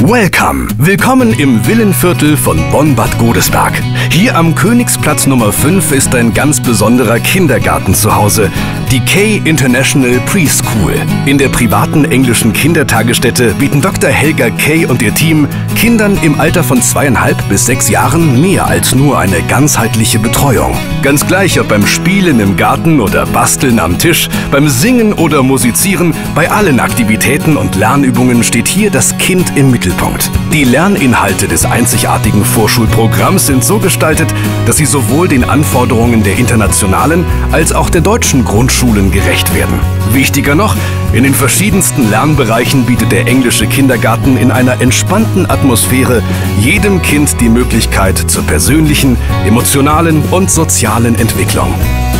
Welcome! Willkommen im Villenviertel von Bonn-Bad Godesberg. Hier am Königsplatz Nummer 5 ist ein ganz besonderer Kindergarten zu Hause, die Kay International Preschool. In der privaten englischen Kindertagesstätte bieten Dr. Helga Kay und ihr Team Kindern im Alter von 2,5 bis 6 Jahren mehr als nur eine ganzheitliche Betreuung. Ganz gleich, ob beim Spielen im Garten oder Basteln am Tisch, beim Singen oder Musizieren, bei allen Aktivitäten und Lernübungen steht hier das Kind im Mittelpunkt. Die Lerninhalte des einzigartigen Vorschulprogramms sind so gestaltet, dass sie sowohl den Anforderungen der internationalen als auch der deutschen Grundschulen gerecht werden. Wichtiger noch, in den verschiedensten Lernbereichen bietet der englische Kindergarten in einer entspannten Atmosphäre jedem Kind die Möglichkeit zur persönlichen, emotionalen und sozialen Entwicklung.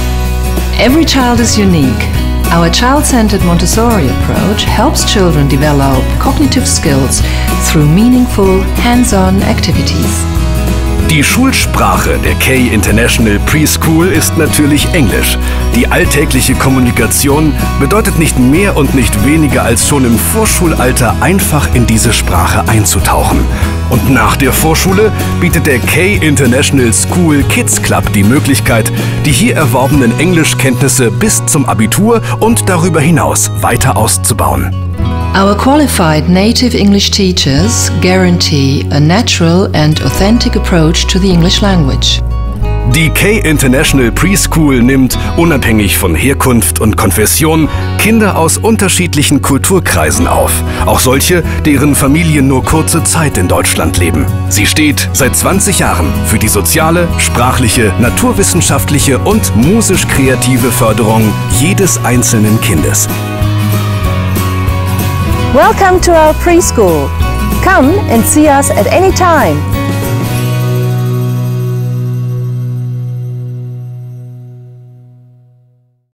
Every child is unique. Our child-centered Montessori approach helps children develop cognitive skills through meaningful, hands-on activities. Die Schulsprache der Kay International Preschool ist natürlich Englisch. Die alltägliche Kommunikation bedeutet nicht mehr und nicht weniger als schon im Vorschulalter einfach in diese Sprache einzutauchen. Und nach der Vorschule bietet der Kay International School Kids Club die Möglichkeit, die hier erworbenen Englischkenntnisse bis zum Abitur und darüber hinaus weiter auszubauen. Our qualified native English teachers guarantee a natural and authentic approach to the English language. Die Kay International Preschool nimmt, unabhängig von Herkunft und Konfession, Kinder aus unterschiedlichen Kulturkreisen auf. Auch solche, deren Familien nur kurze Zeit in Deutschland leben. Sie steht seit 20 Jahren für die soziale, sprachliche, naturwissenschaftliche und musisch-kreative Förderung jedes einzelnen Kindes. Welcome to our preschool. Come and see us at any time.